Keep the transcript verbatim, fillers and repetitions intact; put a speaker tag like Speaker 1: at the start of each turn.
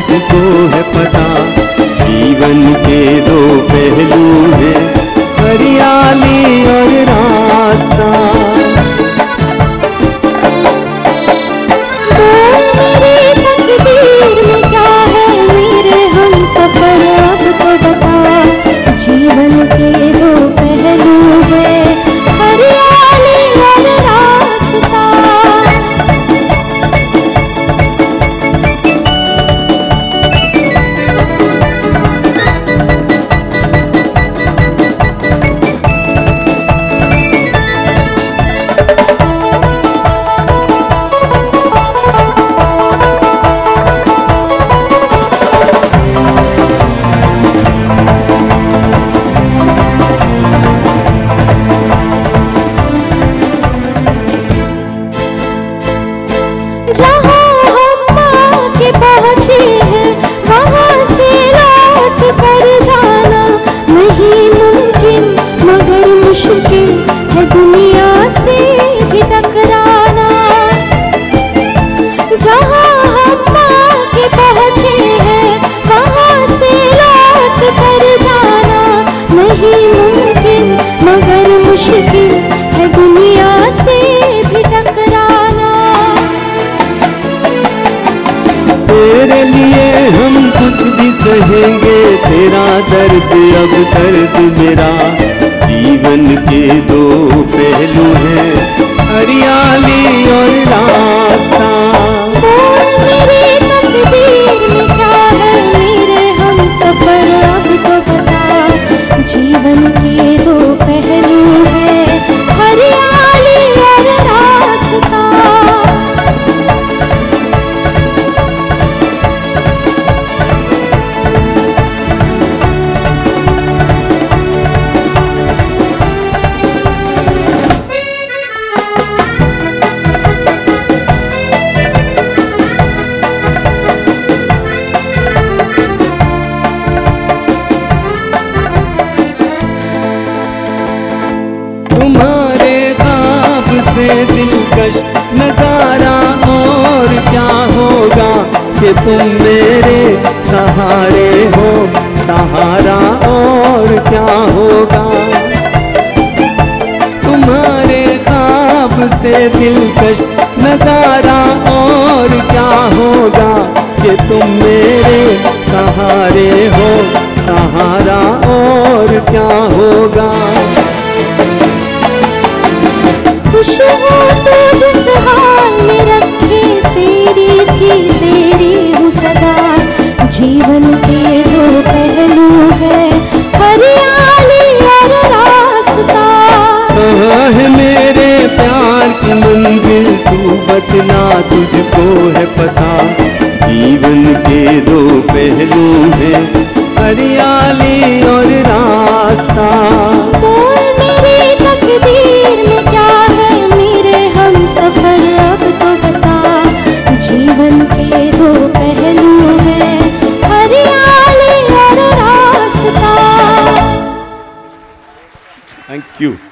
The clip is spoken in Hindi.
Speaker 1: तुझको है पता, जीवन के दो पहलू हैं, हरियाली और रास्ता।
Speaker 2: मेरी तकदीर में क्या है मेरे हम सफर अब तो बता, जीवन के दो पहलू हैं, हरियाली और रास्ता। जहाँ हम आके पहुँचे हैं वहाँ से लौट कर जाना नहीं मुमकिन, मगर मुश्किल है दुनिया से भी टकराना। जहाँ हम आके पहुँचे हैं वहाँ से लौट कर जाना नहीं मुमकिन, मगर मुश्किल है दुनिया से भी टकराना।
Speaker 1: तेरे लिए हम कुछ भी सहेंगे, तेरा दर्द अब दर्द मेरा, जीवन के दो पहलू हैं, हरियाली और रास्ता।
Speaker 2: मेरी तकदीर में क्या है मेरे हम सफर अब तो बता, जीवन के दो पहलू हैं, हरियाली और रास्ता।
Speaker 1: तुम्हारे ख्वाब से दिलकश नजारा और क्या होगा कि तुम मेरे सहारे हो, सहारा और क्या होगा। तुम्हारे ख्वाब से दिलकश नजारा और क्या होगा कि तुम मेरे सहारे हो, सहारा और क्या होगा।
Speaker 2: खुश हो तो जिस हाल में रखे, तेरी थी तेरी हूँ सदा, जीवन के दो पहलू है, हरियाली और रास्ता।
Speaker 1: कहाँ है मेरे प्यार की मंजिल, तू बतना तुझको है पता, जीवन के दो पहलू हैं, हरियाली और रास्ता।
Speaker 2: मेरी तकदीर में क्या है मेरे हम सफर अब तो बता, जीवन के दो पहलू हैं, हरियाली और रास्ता।
Speaker 1: Thank you.